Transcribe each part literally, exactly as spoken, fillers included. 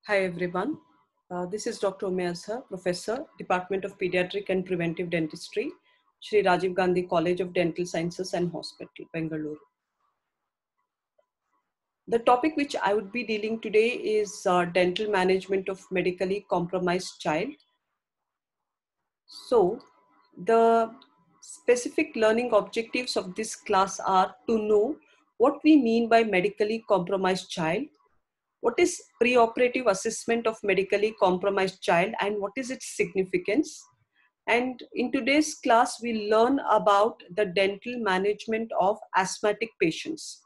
Hi everyone, uh, this is Doctor Ume Azhar, Professor, Department of Pediatric and Preventive Dentistry, Shri Rajiv Gandhi College of Dental Sciences and Hospital, Bengaluru. The topic which I would be dealing today is uh, dental management of medically compromised child. So, the specific learning objectives of this class are to know what we mean by medically compromised child, what is preoperative assessment of medically compromised child and what is its significance. And in today's class, we learn about the dental management of asthmatic patients.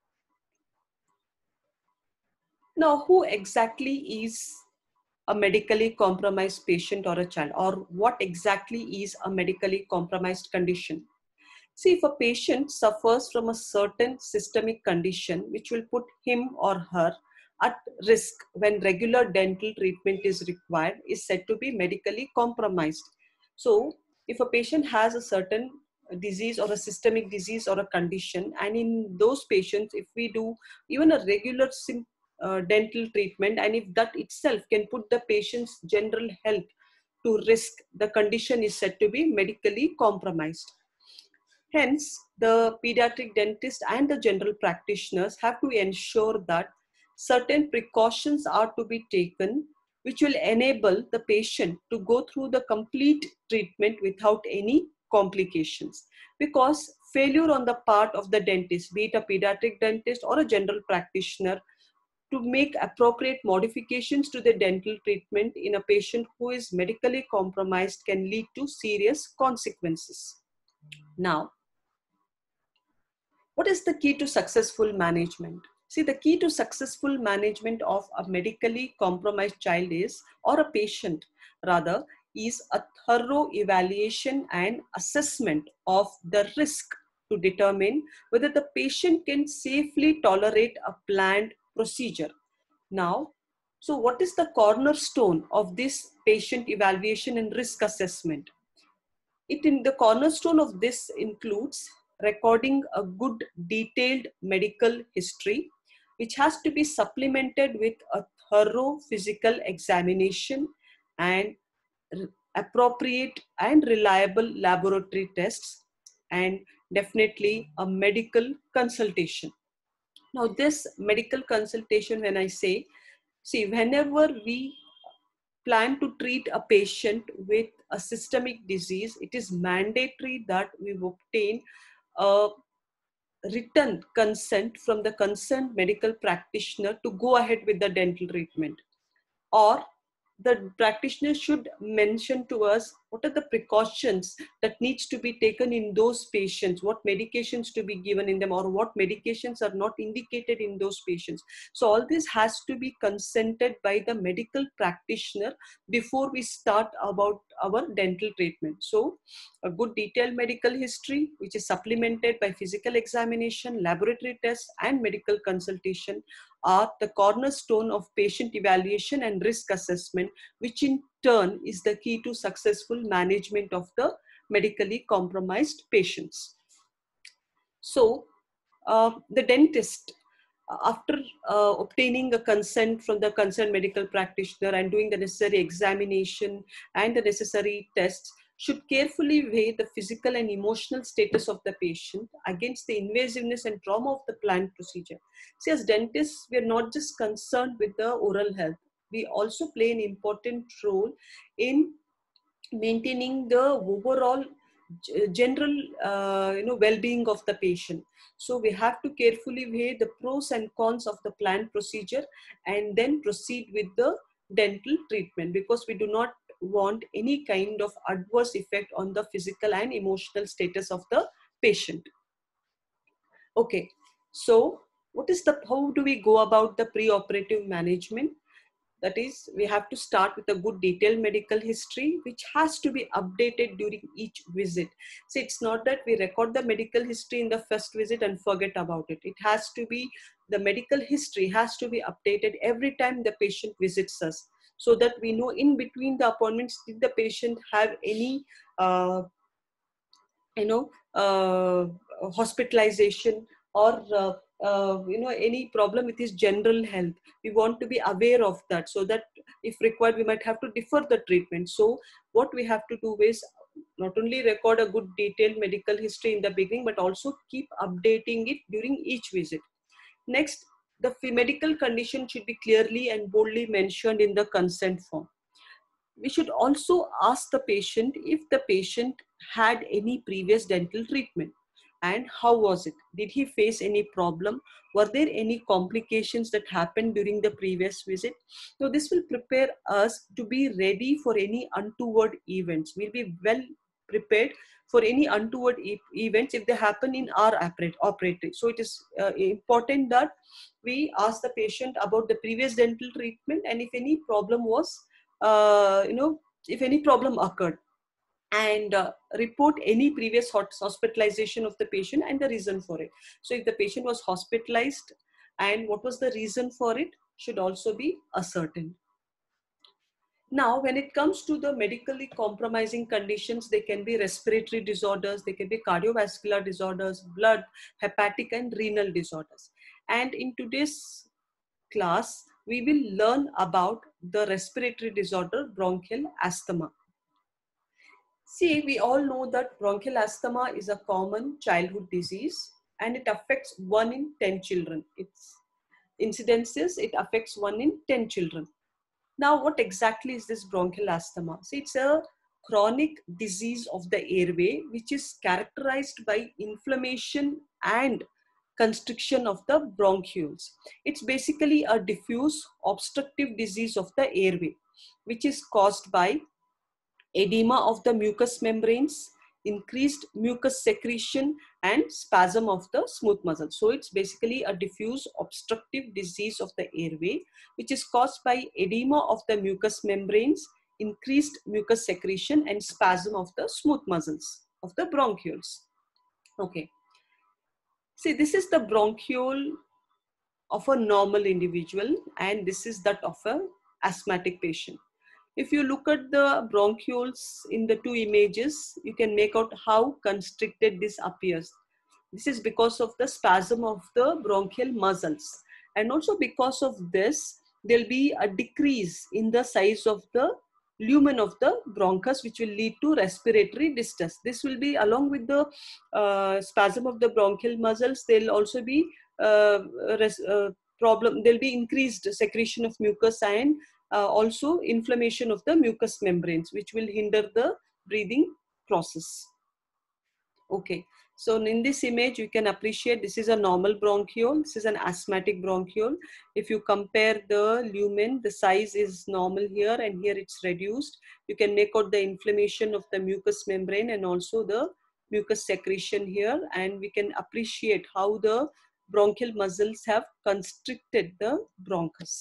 Now, who exactly is a medically compromised patient or a child, or what exactly is a medically compromised condition? See, if a patient suffers from a certain systemic condition which will put him or her at risk when regular dental treatment is required, is said to be medically compromised. So, if a patient has a certain disease or a systemic disease or a condition, and in those patients, if we do even a regular uh, dental treatment, and if that itself can put the patient's general health to risk, the condition is said to be medically compromised. Hence, the pediatric dentist and the general practitioners have to ensure that certain precautions are to be taken which will enable the patient to go through the complete treatment without any complications. Because failure on the part of the dentist, be it a pediatric dentist or a general practitioner, to make appropriate modifications to the dental treatment in a patient who is medically compromised can lead to serious consequences. Now, what is the key to successful management? See, the key to successful management of a medically compromised child is, or a patient rather, is a thorough evaluation and assessment of the risk to determine whether the patient can safely tolerate a planned procedure. Now, so what is the cornerstone of this patient evaluation and risk assessment? It in the cornerstone of this includes recording a good detailed medical history, which has to be supplemented with a thorough physical examination and appropriate and reliable laboratory tests, and definitely a medical consultation. Now, this medical consultation, when I say, see, whenever we plan to treat a patient with a systemic disease, it is mandatory that we obtain a written consent from the concerned medical practitioner to go ahead with the dental treatment. Or the practitioner should mention to us what are the precautions that needs to be taken in those patients, what medications to be given in them, or what medications are not indicated in those patients. So all this has to be consented by the medical practitioner before we start about our dental treatment. So a good detailed medical history, which is supplemented by physical examination, laboratory tests, and medical consultation, are the cornerstone of patient evaluation and risk assessment, which in turn is the key to successful management of the medically compromised patients. So, uh, the dentist, after uh, obtaining a consent from the concerned medical practitioner and doing the necessary examination and the necessary tests, should carefully weigh the physical and emotional status of the patient against the invasiveness and trauma of the planned procedure. See, as dentists, we are not just concerned with the oral health. We also play an important role in maintaining the overall general uh, you know well-being of the patient. So we have to carefully weigh the pros and cons of the planned procedure and then proceed with the dental treatment, because we do not want any kind of adverse effect on the physical and emotional status of the patient. Okay, so what is the how do we go about the pre-operative management? That is, we have to start with a good detailed medical history, which has to be updated during each visit. So it's not that we record the medical history in the first visit and forget about it. It has to be, the medical history has to be updated every time the patient visits us, so that we know in between the appointments, did the patient have any, uh, you know, uh, hospitalization or uh, uh, you know, any problem with his general health. We want to be aware of that, so that if required, we might have to defer the treatment. So what we have to do is not only record a good detailed medical history in the beginning, but also keep updating it during each visit. Next, the medical condition should be clearly and boldly mentioned in the consent form. We should also ask the patient if the patient had any previous dental treatment and how was it? Did he face any problem? Were there any complications that happened during the previous visit? So this will prepare us to be ready for any untoward events. We'll be well prepared for any untoward e events if they happen in our operative. So it is uh, important that we ask the patient about the previous dental treatment, and if any problem was, uh, you know, if any problem occurred, and uh, report any previous hospitalization of the patient and the reason for it. So if the patient was hospitalized and what was the reason for it should also be ascertained. Now, when it comes to the medically compromising conditions, they can be respiratory disorders, they can be cardiovascular disorders, blood, hepatic and renal disorders. And in today's class, we will learn about the respiratory disorder, bronchial asthma. See, we all know that bronchial asthma is a common childhood disease and it affects one in ten children. Its incidences, it affects one in ten children. Now, what exactly is this bronchial asthma? See, it's a chronic disease of the airway which is characterized by inflammation and constriction of the bronchioles. It's basically a diffuse obstructive disease of the airway which is caused by edema of the mucous membranes, increased mucus secretion and spasm of the smooth muscle. So it's basically a diffuse obstructive disease of the airway which is caused by edema of the mucous membranes, increased mucus secretion and spasm of the smooth muscles of the bronchioles. Okay. See, this is the bronchiole of a normal individual and this is that of a asthmatic patient. If you look at the bronchioles in the two images, you can make out how constricted this appears. This is because of the spasm of the bronchial muscles. And also because of this, there'll be a decrease in the size of the lumen of the bronchus, which will lead to respiratory distress. This will be along with the uh, spasm of the bronchial muscles. There'll also be uh, res uh, problem. There'll be increased secretion of mucus and Uh, also inflammation of the mucous membranes, which will hinder the breathing process. Okay, so in this image you can appreciate this is a normal bronchiole, this is an asthmatic bronchiole. If you compare the lumen, the size is normal here and here it's reduced. You can make out the inflammation of the mucous membrane and also the mucus secretion here, and we can appreciate how the bronchial muscles have constricted the bronchus.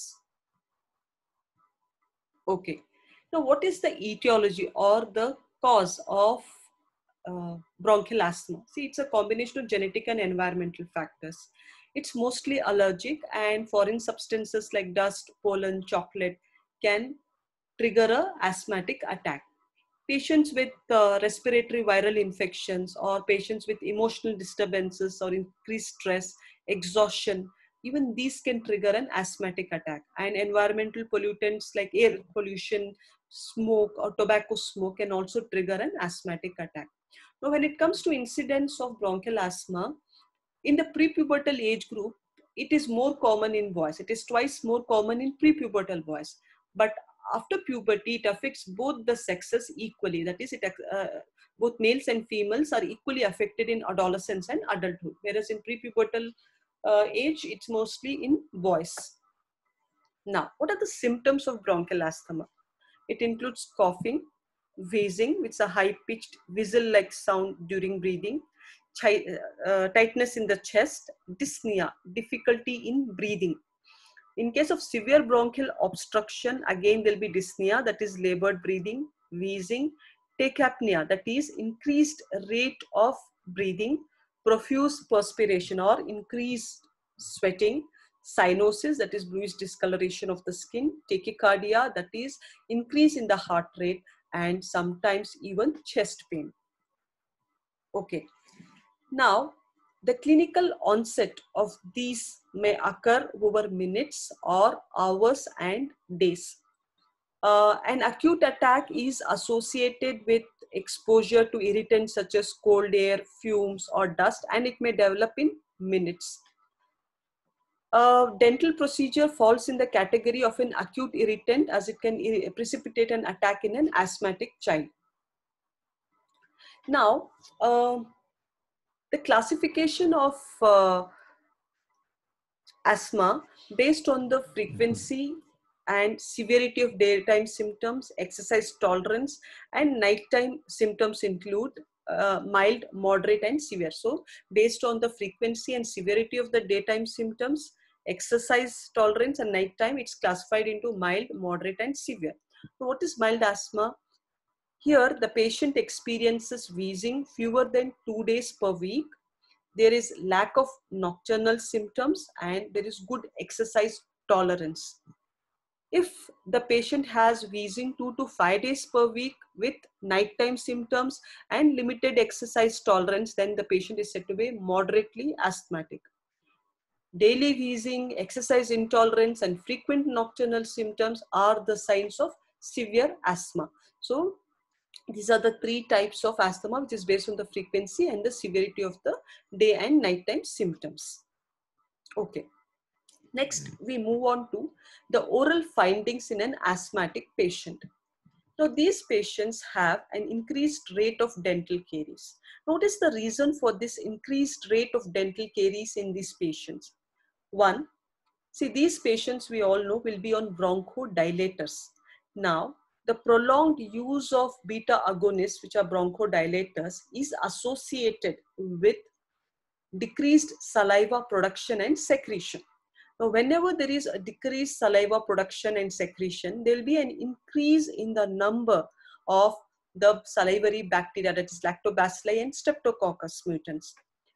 Okay, now what is the etiology or the cause of uh, bronchial asthma? See, it's a combination of genetic and environmental factors. It's mostly allergic, and foreign substances like dust, pollen, chocolate can trigger a asthmatic attack. Patients with uh, respiratory viral infections or patients with emotional disturbances or increased stress, exhaustion, even these can trigger an asthmatic attack. And environmental pollutants like air pollution, smoke or tobacco smoke can also trigger an asthmatic attack. Now, when it comes to incidence of bronchial asthma, in the prepubertal age group, it is more common in boys. It is twice more common in prepubertal boys. But after puberty, it affects both the sexes equally. That is, it, uh, both males and females are equally affected in adolescence and adulthood. Whereas in prepubertal uh, age, it's mostly in boys. Now, what are the symptoms of bronchial asthma? It includes coughing, wheezing, which is a high-pitched whistle-like sound during breathing, uh, tightness in the chest, dyspnea, difficulty in breathing. In case of severe bronchial obstruction, again there will be dyspnea, that is labored breathing, wheezing, tachypnea, that is increased rate of breathing, profuse perspiration or increased sweating, cyanosis, that is bluish discoloration of the skin, tachycardia, that is increase in the heart rate, and sometimes even chest pain. Okay. Now, The clinical onset of these may occur over minutes or hours and days. Uh, an acute attack is associated with exposure to irritants such as cold air, fumes, or dust, and it may develop in minutes. A dental procedure falls in the category of an acute irritant, as it can precipitate an attack in an asthmatic child. Now, uh, the classification of uh, asthma based on the frequency and severity of daytime symptoms, exercise tolerance, and nighttime symptoms include uh, mild, moderate, and severe. So based on the frequency and severity of the daytime symptoms, exercise tolerance, and nighttime, it's classified into mild, moderate, and severe. So what is mild asthma? Here the patient experiences wheezing fewer than two days per week. There is lack of nocturnal symptoms and there is good exercise tolerance. If the patient has wheezing two to five days per week with nighttime symptoms and limited exercise tolerance, then the patient is said to be moderately asthmatic. Daily wheezing, exercise intolerance, and frequent nocturnal symptoms are the signs of severe asthma. So these are the three types of asthma, which is based on the frequency and the severity of the day and nighttime symptoms. Okay. Next, we move on to the oral findings in an asthmatic patient. Now, these patients have an increased rate of dental caries. Notice the reason for this increased rate of dental caries in these patients. One, see, these patients we all know will be on bronchodilators. Now, the prolonged use of beta agonists, which are bronchodilators, is associated with decreased saliva production and secretion. Now, whenever there is a decreased saliva production and secretion, there will be an increase in the number of the salivary bacteria, that is lactobacilli and streptococcus mutans,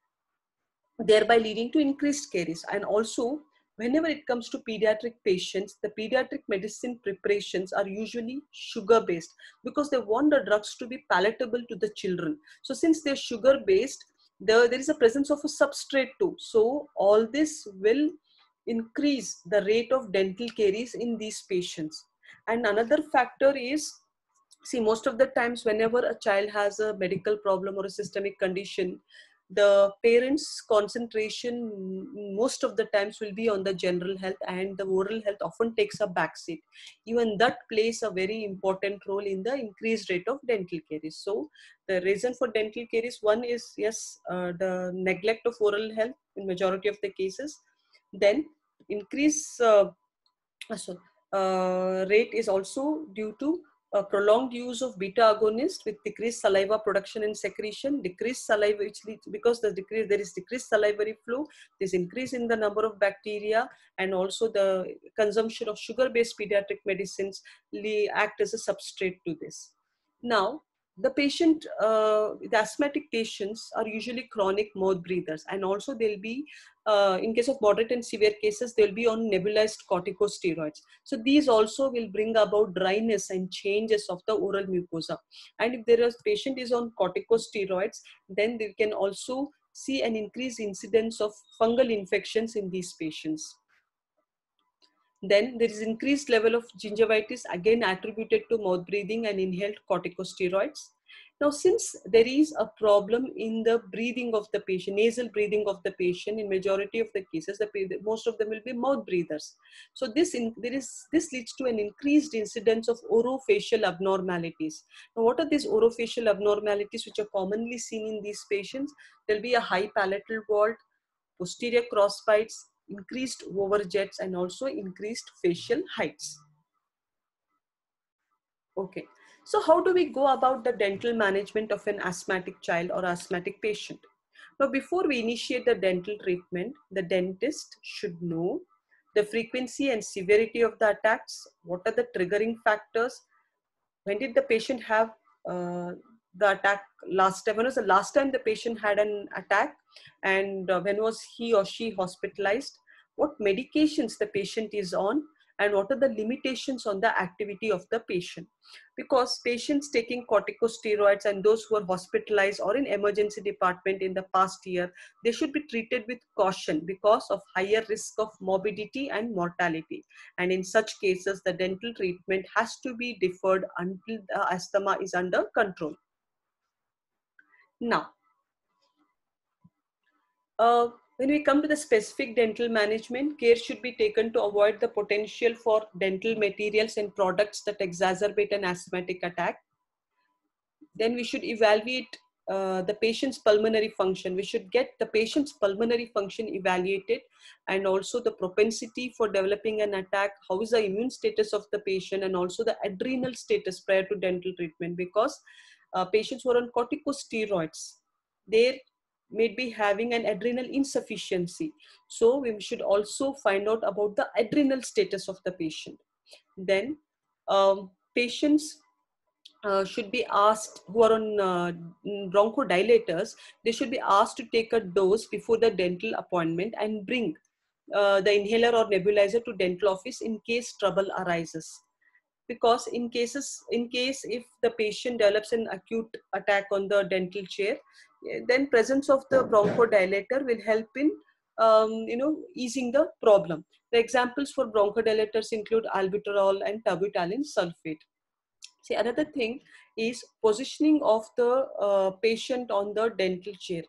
thereby leading to increased caries. And also, whenever it comes to pediatric patients, the pediatric medicine preparations are usually sugar-based because they want the drugs to be palatable to the children. So since they're sugar-based, the, there is a presence of a substrate too. So all this will increase the rate of dental caries in these patients. And another factor is, see, most of the times whenever a child has a medical problem or a systemic condition, the parents' concentration most of the times will be on the general health, and the oral health often takes a backseat. Even that plays a very important role in the increased rate of dental caries. So the reason for dental caries, one is, yes, uh, the neglect of oral health in majority of the cases. Then increase uh, so, uh, rate is also due to uh, prolonged use of beta agonist with decreased saliva production and secretion, decreased saliva, which leads, because the decrease, there is decreased salivary flow, there's increase in the number of bacteria, and also the consumption of sugar-based pediatric medicines act as a substrate to this. Now, the patient, uh, the asthmatic patients are usually chronic mouth breathers, and also they'll be, uh, in case of moderate and severe cases, they'll be on nebulized corticosteroids. So these also will bring about dryness and changes of the oral mucosa. And if there is patient is on corticosteroids, then they can also see an increased incidence of fungal infections in these patients. Then there is increased level of gingivitis, again attributed to mouth breathing and inhaled corticosteroids. Now, since there is a problem in the breathing of the patient, nasal breathing of the patient, in majority of the cases, the, most of them will be mouth breathers. So this, in, there is, this leads to an increased incidence of orofacial abnormalities. Now, what are these orofacial abnormalities which are commonly seen in these patients? There will be a high palatal vault, posterior cross bites, increased overjets, and also increased facial heights. Okay, so how do we go about the dental management of an asthmatic child or asthmatic patient? Now, before we initiate the dental treatment, the dentist should know the frequency and severity of the attacks, what are the triggering factors, when did the patient have uh, the attack last time, when was the last time the patient had an attack, and uh, when was he or she hospitalized, what medications the patient is on, and what are the limitations on the activity of the patient. Because patients taking corticosteroids and those who are hospitalized or in emergency department in the past year, they should be treated with caution because of higher risk of morbidity and mortality. And in such cases, the dental treatment has to be deferred until the asthma is under control. Now, uh, when we come to the specific dental management, care should be taken to avoid the potential for dental materials and products that exacerbate an asthmatic attack. Then we should evaluate uh, the patient's pulmonary function. We should get the patient's pulmonary function evaluated, and also the propensity for developing an attack, how is the immune status of the patient, and also the adrenal status prior to dental treatment. Because uh, patients who are on corticosteroids, they may be having an adrenal insufficiency. So we should also find out about the adrenal status of the patient. Then um, patients uh, should be asked, who are on uh, bronchodilators, they should be asked to take a dose before the dental appointment and bring uh, the inhaler or nebulizer to dental office in case trouble arises. Because in cases, in case if the patient develops an acute attack on the dental chair, then presence of the bronchodilator will help in um, you know, easing the problem. The examples for bronchodilators include albuterol and terbutaline sulfate. See, another thing is positioning of the uh, patient on the dental chair.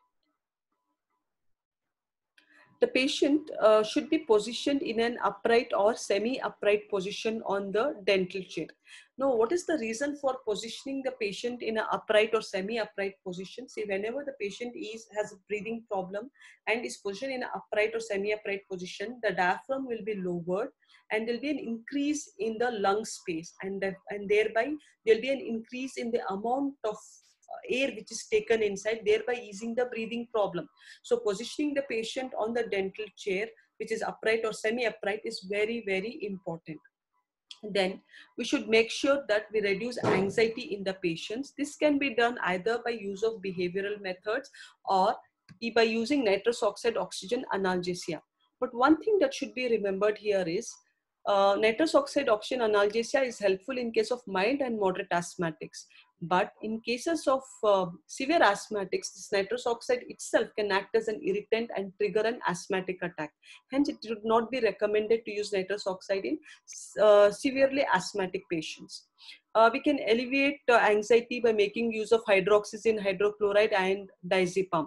The patient uh, should be positioned in an upright or semi-upright position on the dental chair. Now, what is the reason for positioning the patient in an upright or semi-upright position? See, whenever the patient is has a breathing problem and is positioned in an upright or semi-upright position, the diaphragm will be lowered and there will be an increase in the lung space, and, that, and thereby there will be an increase in the amount of air which is taken inside, thereby easing the breathing problem. So positioning the patient on the dental chair, which is upright or semi-upright, is very, very important. Then we should make sure that we reduce anxiety in the patients. This can be done either by use of behavioral methods or by using nitrous oxide oxygen analgesia. But one thing that should be remembered here is uh, nitrous oxide oxygen analgesia is helpful in case of mild and moderate asthmatics. But in cases of uh, severe asthmatics, this nitrous oxide itself can act as an irritant and trigger an asthmatic attack. Hence, it would not be recommended to use nitrous oxide in uh, severely asthmatic patients. Uh, we can alleviate uh, anxiety by making use of hydroxyzine, hydrochloride, and diazepam.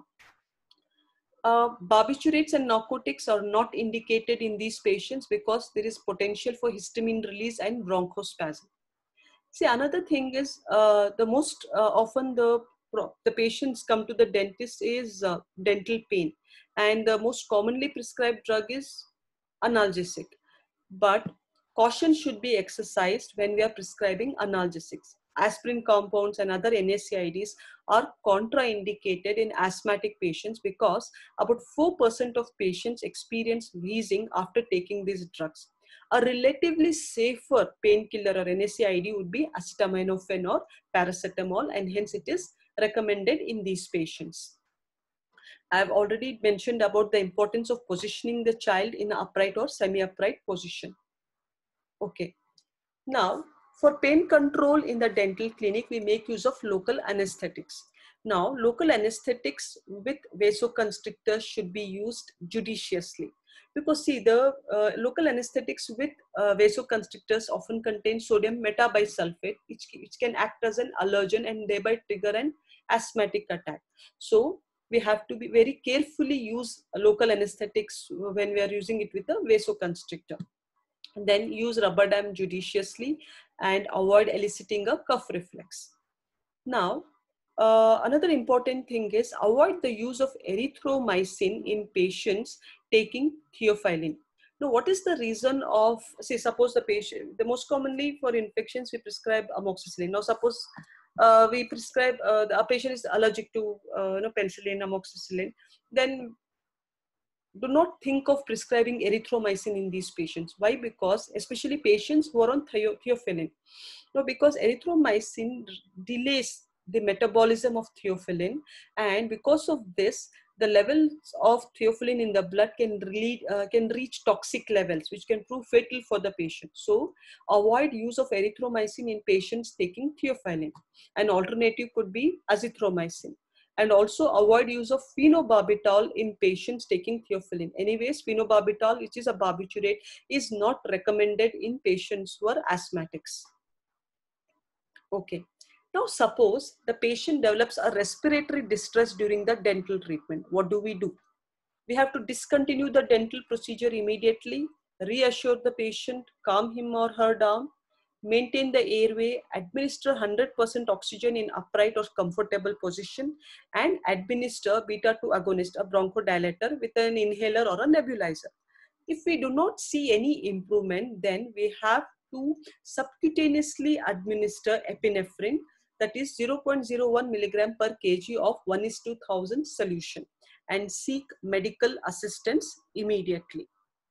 Uh, barbiturates and narcotics are not indicated in these patients because there is potential for histamine release and bronchospasm. See, another thing is uh, the most uh, often the the patients come to the dentist is uh, dental pain, and the most commonly prescribed drug is analgesic. But caution should be exercised when we are prescribing analgesics. Aspirin compounds and other N SAIDs are contraindicated in asthmatic patients because about four percent of patients experience wheezing after taking these drugs. A relatively safer painkiller or N SAID would be acetaminophen or paracetamol, and hence it is recommended in these patients. I have already mentioned about the importance of positioning the child in an upright or semi-upright position. Okay. Now, for pain control in the dental clinic, we make use of local anesthetics. Now, local anesthetics with vasoconstrictors should be used judiciously. Because see, the uh, local anesthetics with uh, vasoconstrictors often contain sodium metabisulfate, which, which can act as an allergen and thereby trigger an asthmatic attack. So, we have to be very carefully use local anesthetics when we are using it with a vasoconstrictor. Then use rubber dam judiciously and avoid eliciting a cough reflex. Now, uh, another important thing is avoid the use of erythromycin in patients taking theophylline. Now, what is the reason of, say, suppose the patient, the most commonly for infections, we prescribe amoxicillin. Now, suppose uh, we prescribe, uh, the a patient is allergic to uh, you know, penicillin, amoxicillin, then do not think of prescribing erythromycin in these patients. Why? Because especially patients who are on theophylline. Now, because erythromycin delays the metabolism of theophylline, and because of this, the levels of theophylline in the blood can, lead, uh, can reach toxic levels, which can prove fatal for the patient. So avoid use of erythromycin in patients taking theophylline. An alternative could be azithromycin. And also avoid use of phenobarbital in patients taking theophylline. Anyways, phenobarbital, which is a barbiturate, is not recommended in patients who are asthmatics. Okay. Now suppose the patient develops a respiratory distress during the dental treatment. What do we do? We have to discontinue the dental procedure immediately, reassure the patient, calm him or her down, maintain the airway, administer one hundred percent oxygen in upright or comfortable position, and administer beta two agonist, a bronchodilator with an inhaler or a nebulizer. If we do not see any improvement, then we have to subcutaneously administer epinephrine, that is zero point zero one milligram per kg of one is to one thousand solution, and seek medical assistance immediately.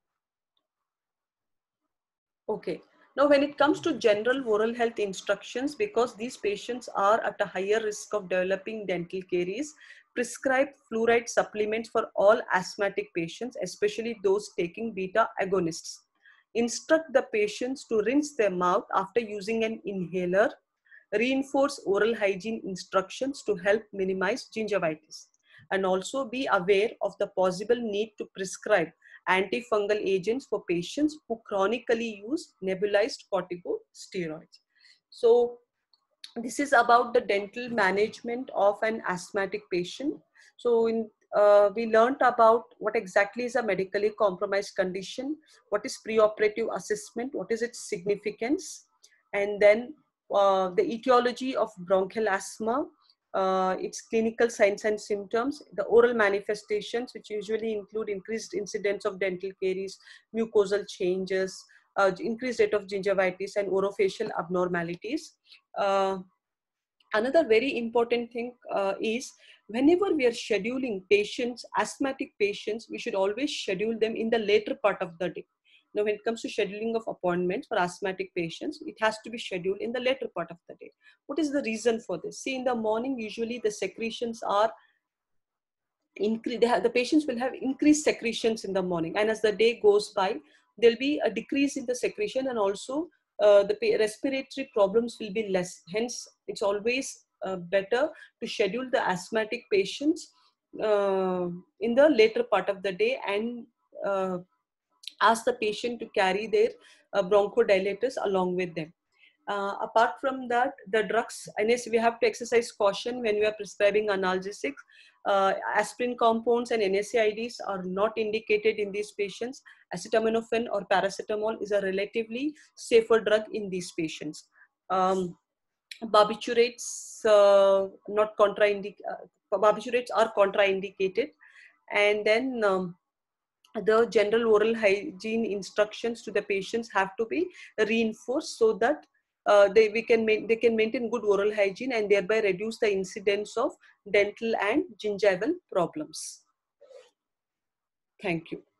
Okay. Now, when it comes to general oral health instructions, because these patients are at a higher risk of developing dental caries, prescribe fluoride supplements for all asthmatic patients, especially those taking beta agonists. Instruct the patients to rinse their mouth after using an inhaler. Reinforce oral hygiene instructions to help minimize gingivitis. And also be aware of the possible need to prescribe antifungal agents for patients who chronically use nebulized corticosteroids. So this is about the dental management of an asthmatic patient. So in, uh, we learned about what exactly is a medically compromised condition, what is preoperative assessment, what is its significance, and then uh, the etiology of bronchial asthma, uh, its clinical signs and symptoms, the oral manifestations, which usually include increased incidence of dental caries, mucosal changes, uh, increased rate of gingivitis, and orofacial abnormalities. Uh, another very important thing uh, is whenever we are scheduling patients, asthmatic patients, we should always schedule them in the later part of the day. Now, when it comes to scheduling of appointments for asthmatic patients, it has to be scheduled in the later part of the day. What is the reason for this? See, in the morning, usually the secretions are increase. They have, the patients will have increased secretions in the morning, and as the day goes by, there'll be a decrease in the secretion, and also uh, the respiratory problems will be less. Hence, it's always uh, better to schedule the asthmatic patients uh, in the later part of the day, and uh, ask the patient to carry their uh, bronchodilators along with them. Uh, apart from that, the drugs, and yes, we have to exercise caution when we are prescribing analgesics. Uh, aspirin compounds and N SAIDs are not indicated in these patients. Acetaminophen or paracetamol is a relatively safer drug in these patients. Um, barbiturates uh, not contraindic uh, barbiturates are contraindicated, and then um, the general oral hygiene instructions to the patients have to be reinforced so that uh, they we can they can maintain good oral hygiene and thereby reduce the incidence of dental and gingival problems. Thank you.